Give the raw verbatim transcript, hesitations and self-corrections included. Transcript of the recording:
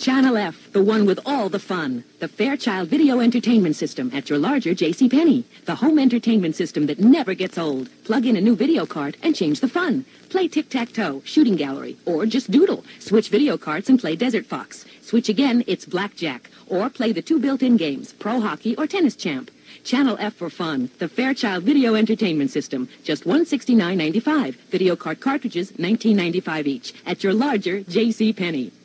Channel F, the one with all the fun. The Fairchild Video Entertainment System at your larger J C Penney. The home entertainment system that never gets old. Plug in a new video cart and change the fun. Play tic-tac-toe, shooting gallery, or just doodle. Switch video carts and play Desert Fox. Switch again, it's blackjack. Or play the two built-in games, Pro Hockey or Tennis Champ. Channel F for fun. The Fairchild Video Entertainment System. Just one hundred sixty-nine ninety-five. Video cart cartridges, nineteen ninety-five each. At your larger J C Penney.